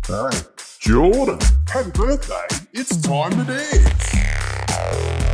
Hey, Jordan, happy birthday. It's time to dance.